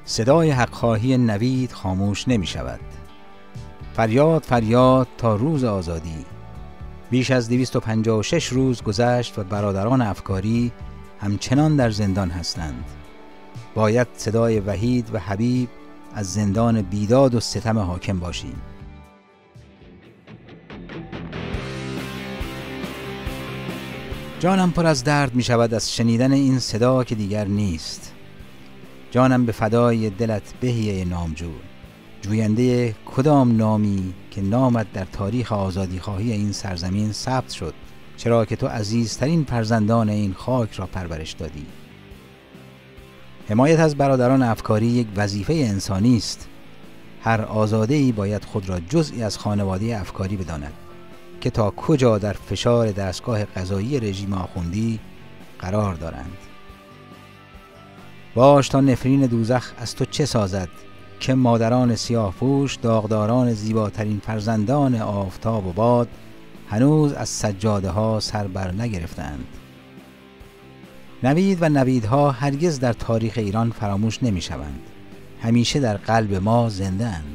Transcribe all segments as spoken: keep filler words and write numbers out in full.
صدای حق‌خواهی نوید خاموش نمی شود. فریاد فریاد تا روز آزادی. بیش از دویست و پنجاه و شش روز گذشت و برادران افکاری همچنان در زندان هستند. باید صدای وحید و حبیب از زندان بیداد و ستم حاکم باشیم. جانم پر از درد می شود از شنیدن این صدا که دیگر نیست. جانم به فدای دلت بهیه نامجو، جوینده کدام نامی که نامت در تاریخ آزادی خواهی این سرزمین ثبت شد، چرا که تو عزیزترین فرزندان این خاک را پرورش دادی. حمایت از برادران افکاری یک وظیفه انسانی است. هر آزاده‌ای باید خود را جزئی از خانواده افکاری بداند که تا کجا در فشار دستگاه قضایی رژیم آخوندی قرار دارند. باش تا نفرین دوزخ از تو چه سازد که مادران سیاه‌پوش، داغداران زیباترین فرزندان آفتاب و باد، هنوز از سجاده ها سر بر نگرفتند. نوید و نویدها هرگز در تاریخ ایران فراموش نمی شوند. همیشه در قلب ما زنده اند.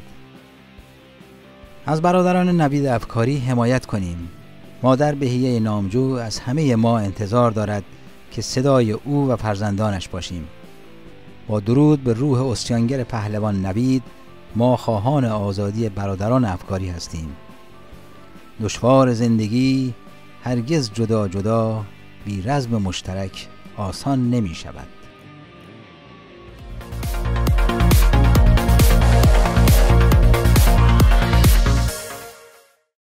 از برادران نوید افکاری حمایت کنیم. مادر بهیه نامجو از همه ما انتظار دارد که صدای او و فرزندانش باشیم. با درود به روح اسیانگر پهلوان نوید، ما خواهان آزادی برادران افکاری هستیم. دشوار زندگی هرگز جدا جدا بی رزم مشترک آسان نمی شود.